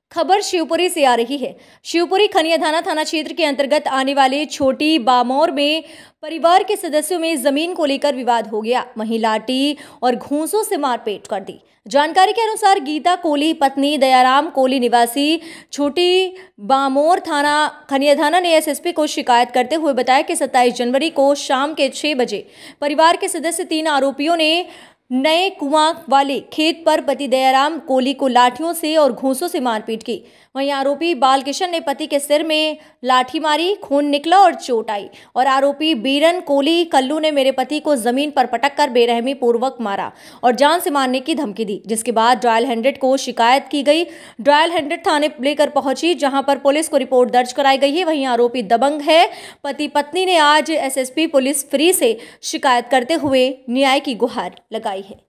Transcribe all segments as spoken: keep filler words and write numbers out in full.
खबर शिवपुरी से आ रही है। शिवपुरी खनियाधाना थाना क्षेत्र के अंतर्गत आने वाले छोटी बामौर में परिवार के सदस्यों में जमीन को लेकर विवाद हो गया। वहीं लाठी और घूंसों से मारपीट कर दी। जानकारी के अनुसार गीता कोली पत्नी दयाराम कोली निवासी छोटी बामौर थाना खनियाधाना ने एसएसपी को शिकायत करते हुए बताया कि सत्ताईस जनवरी को शाम के छह बजे परिवार के सदस्य तीन आरोपियों ने नए कुआं वाले खेत पर पति दयाराम कोली को लाठियों से और घूंसों से मारपीट की। वहीं आरोपी बालकिशन ने पति के सिर में लाठी मारी, खून निकला और चोट आई। और आरोपी बीरन कोली कल्लू ने मेरे पति को जमीन पर पटक कर बेरहमी पूर्वक मारा और जान से मारने की धमकी दी, जिसके बाद डायल हंड्रेड को शिकायत की गई। डायल हंड्रेड थाने लेकर पहुंची, जहां पर पुलिस को रिपोर्ट दर्ज कराई गई है। वहीं आरोपी दबंग है। पति पत्नी ने आज एसएसपी पुलिस फ्री से शिकायत करते हुए न्याय की गुहार लगाई है।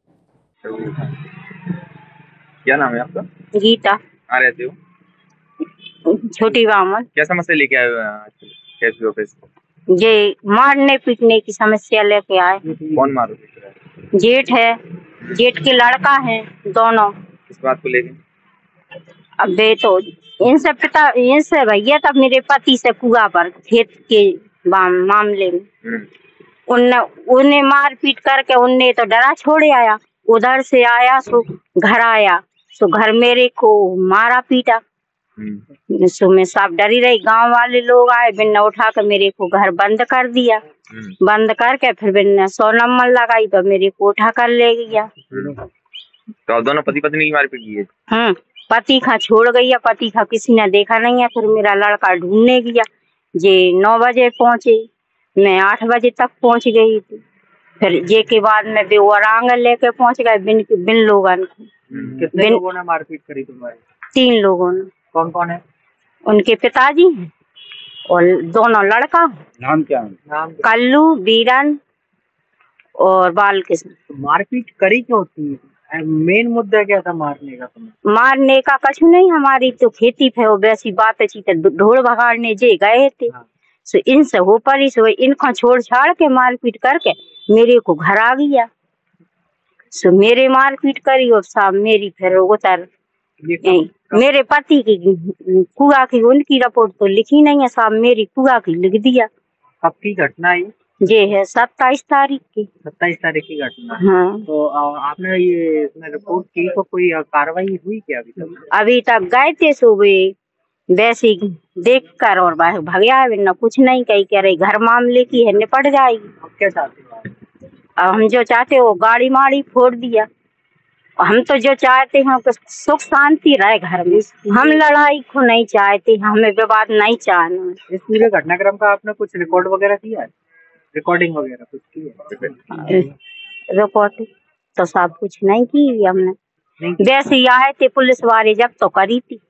क्या नाम है आपका? गीता। कहाँ रहते हो? छोटी बामौर। क्या समस्या लेके आए हो ऑफिस? ये मारने पीटने की समस्या लेके आए। कौन मारो? जेठ है, जेठ के लड़का है दोनों। इस बात को लेके अबे तो इनसे पिता इनसे भैया तब मेरे पति से कुआ पर खेत के मामले में उनने उन्हें मार पीट करके उनने तो डरा छोड़े आया। उधर से आया सो घर आया, सो घर मेरे को मारा पीटा। सो मैं सब डरी रही। गांव वाले लोग आए, बिन्ना उठा कर मेरे को घर बंद कर दिया। बंद करके फिर बिन्ना सौ नंबर लगाई तो मेरे को उठा कर ले गया। तो दोनों पति पत्नी की मारपीट की है? हम्म, पति खा छोड़ गई, पति खा किसी ने देखा नहीं है। फिर मेरा लड़का ढूंढने गया। जे नौ बजे पहुंचे, मैं आठ बजे तक पहुंच गई थी। फिर जे के बाद में बेवरांग लेके पहुंच गए बिन बिन लोगन को। कितने लोगों ने मारपीट करी तुम्हारी? तीन लोगों ने। कौन कौन है? उनके पिताजी और दोनों लड़का। नाम क्या है? नाम कल्लू, बीरन और बालकिशन। मारपीट करी क्यों थी? मेन मुद्दा क्या था मारने का? तुम्हें मारने का कछु नहीं, हमारी तो खेती पे वो वैसी बात अच्छी ढोल भगाड़ने जे गए थे। हाँ। सो इनसे हो परी सो इनको छोड़ छाड़ के मारपीट करके मेरे को घर आ गया। सो मेरे मारपीट करी और साहब मेरी फिर उतर मेरे पति की कुआ की उनकी रिपोर्ट तो लिखी नहीं है साहब, मेरी कुआ की लिख दिया। कब की घटना है ये? है सत्ताईस तारीख की। सत्ताईस तारीख की घटना। हाँ। तो आपने ये इसमें रिपोर्ट की तो कोई कार्रवाई हुई क्या अभी तक? अभी तक गए थे सुबह, वैसे देख कर और भगया न कुछ नहीं कही कह रही घर मामले की है, निपट जाएगी। अब क्या चाहते हो? अब हम जो चाहते हो गाड़ी माड़ी फोड़ दिया। हम तो जो चाहते हैं कि सुख शांति रहे घर में। हम लड़ाई को नहीं चाहते, हमें विवाद नहीं चाहना। इस पूरे घटनाक्रम का आपने कुछ रिकॉर्ड वगैरह किया है? रिकॉर्डिंग वगैरह कुछ की है? रिकॉर्डिंग तो सब कुछ नहीं की हमने। वैसे ही आए थे पुलिस वाले जब तो करी थी।